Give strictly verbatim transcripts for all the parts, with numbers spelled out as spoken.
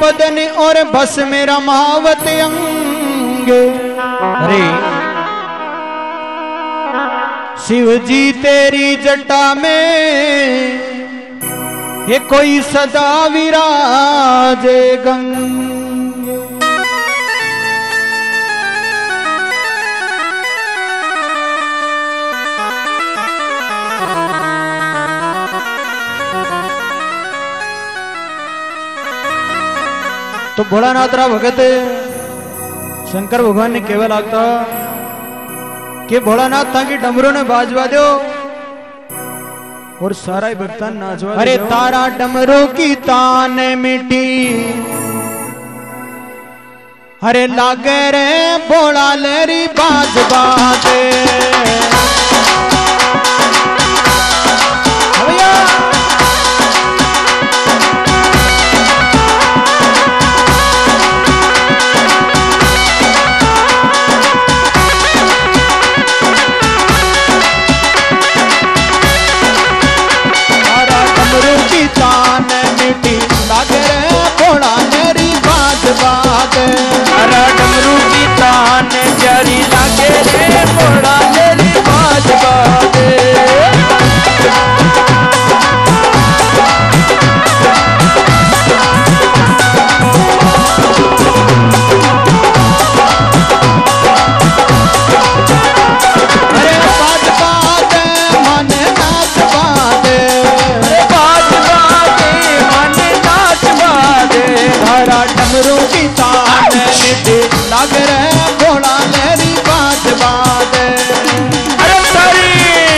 बदन और बस मेरा मावत अंग। अरे शिव जी तेरी जटा में ये कोई सदा विराजे गंग। तो भोलानाथ रा भगत शंकर भगवान ने केवल लागता कि भोलानाथ ताकि डमरू ने बाजवा दो और सारा ही भक्तान नाचवा। अरे तारा डमरू की तान मिटी अरे लागे रे भोला लेरी बाजवा दे। डमरू की तान जरी लागे रे भोला लेरी बाजवा दे। डमरू की तान मिटी लागे रे भोला लेरी बाजवा दे। अरे सारी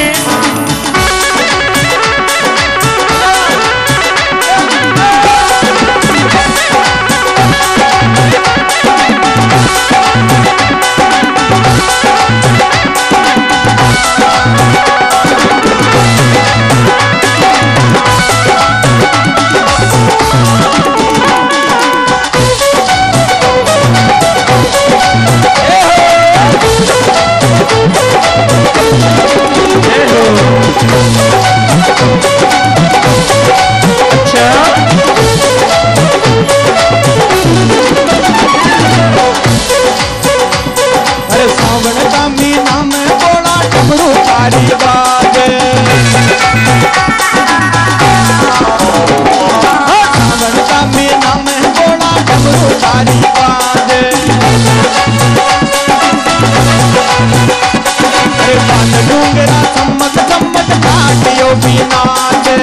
डूंगरा चमक चमक काटियो बिना दे।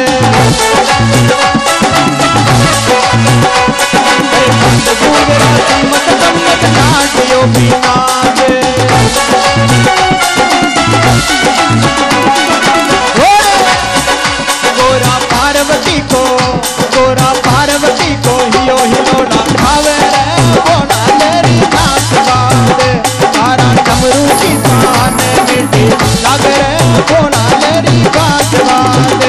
डूंगरा चमक चमक काटियो बिना दे। गोरा पार्वती को गोरा पार्वती को हियो हिलोड़ा खावे रे भोला लेरी नाचवा दे। तारा डमरू की तान मिटी लागे रे भोला लेरी बाजवा दे।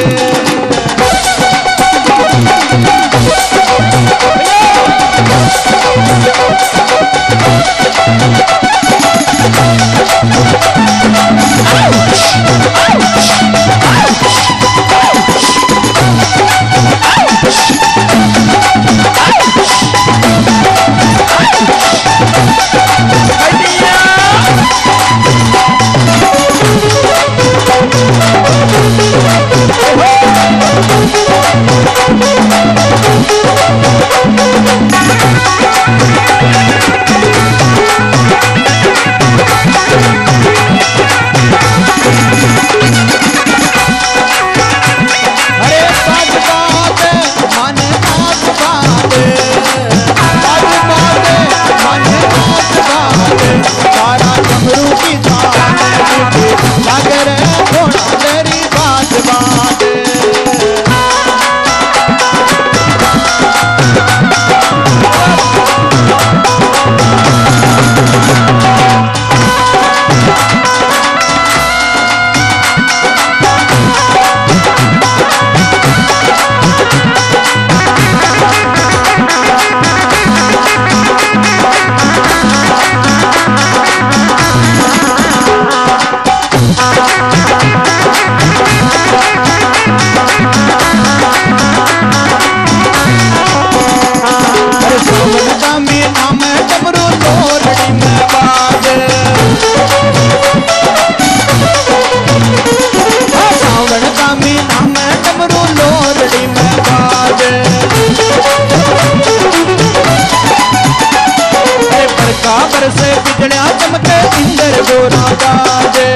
इंद्र जोरा बाजे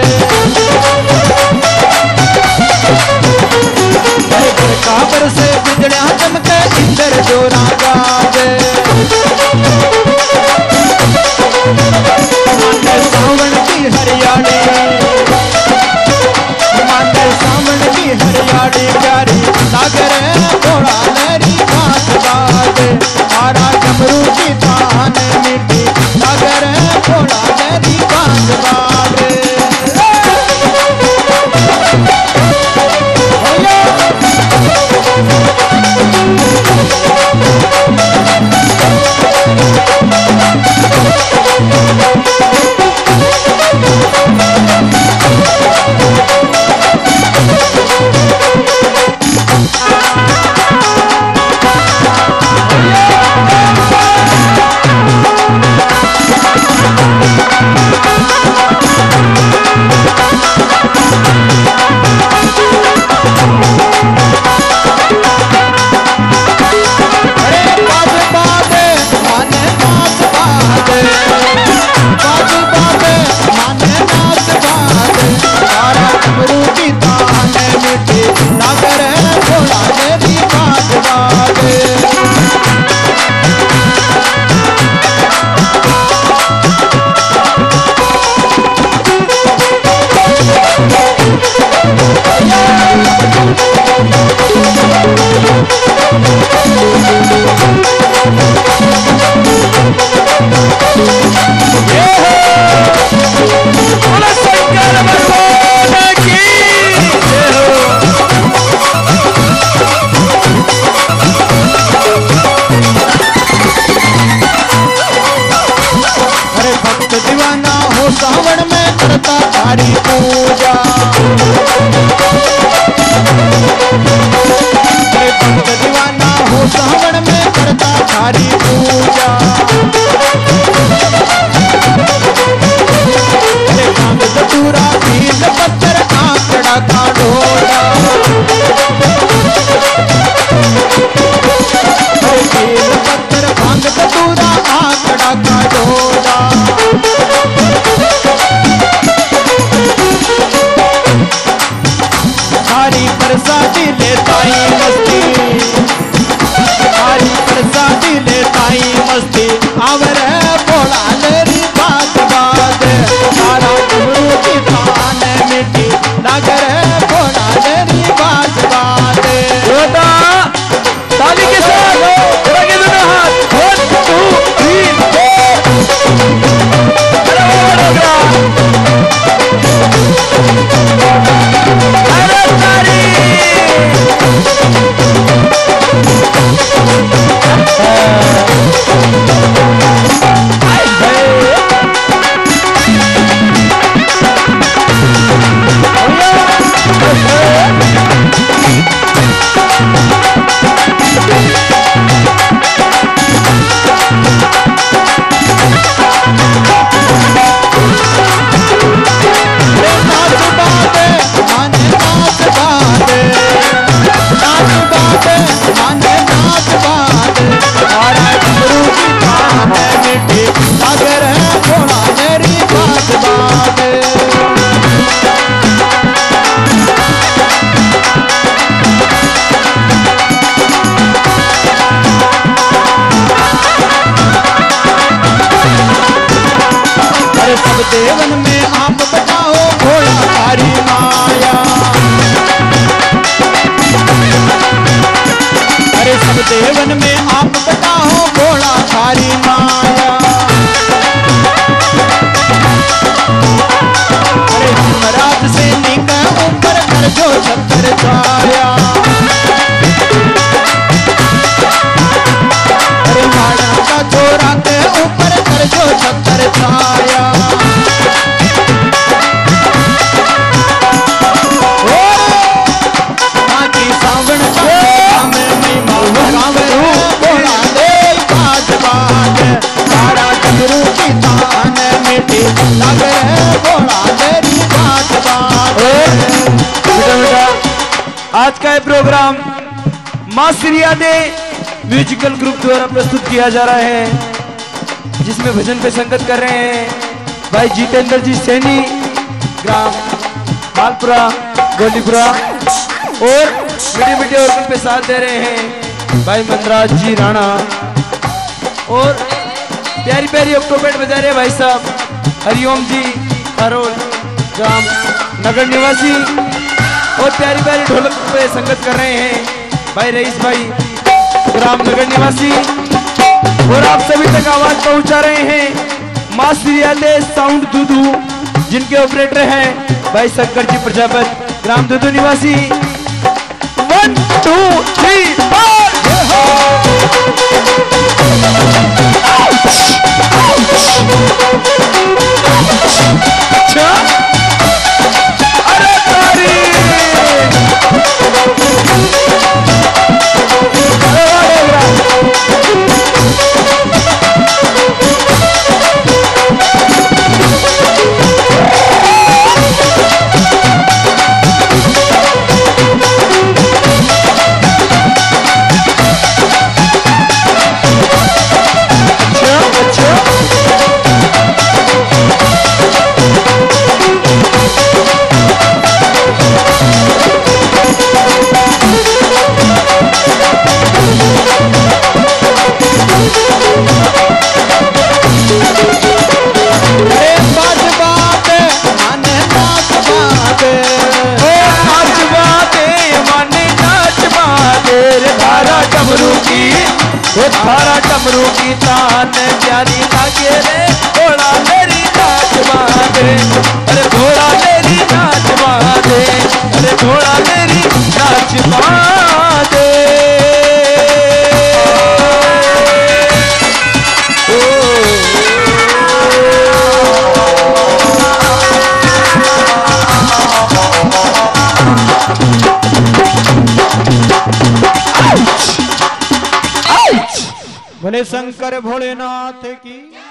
काबर से बिजलियां चमके इंद्र जोरा बाजे माने सावन की हरियाली माने सावन की हरियाली प्यारी सागर थोड़ा लहरी बात बाजे तारा डमरू की तान मिट्टी सागर थोड़ा लहरी बात बाजे सावन में करता तारी पूजा भक्त दीवाना हो सावन में करता तारी पूजा भांग धतूरा पील पत्थर आंकड़ा का ढोला पील पत्थर भांग धतूरा आंकड़ा का ढोला हरी प्रसादी लेताई मस्ती हरी प्रसादी लेताई मस्ती आवर बोला लेरी बात बात तारा डमरू की तान मिट्टी नगर बोला लेरी बात बात योदा ताली के साथ रंगे दोनों हाथ वन टू थ्री अरे वो डोगरा अरे तारी देवन में आप बताओ भोला तारी माया अरे सब देवन में आप बताओ भोला तारी माया अरे महाराज से निकल ऊपर कर जो छत्र छाया अरे माड़ा का छोरा के ऊपर कर जो छत्र छाया आज का ये प्रोग्राम मां श्रीया दे म्यूजिकल ग्रुप द्वारा प्रस्तुत किया जा रहा है, जिसमें भजन पे संगत कर रहे हैं भाई जितेंद्र जी सैनी ग्राम मालपुरा गोलीपुरा और मीडिया मीडिया वर्कर पे साथ दे रहे हैं भाई मनराज जी राणा और प्यारी प्यारी ऑक्टोपेट बजा रहे भाई साहब हरिओम जी हरोल ग्राम नगर निवासी और प्यारी प्यारी ढोलक पे संगत कर रहे हैं भाई रईस भाई ग्राम नगर निवासी और आप सभी तक आवाज पहुंचा रहे हैं मास्टर साउंड दूधू जिनके ऑपरेटर हैं भाई शंकर जी प्रजापत ग्राम दूधू निवासी। वन टू थ्री फोर अच्छा अरे तारी थारा डमरू की तान प्यारी लागे रे घोड़ा मेरी नाच बांधे अरे घोड़ा मेरी नाच बांधे अरे घोड़ा मेरी नाच बांधे भले शंकर भोलेनाथ की।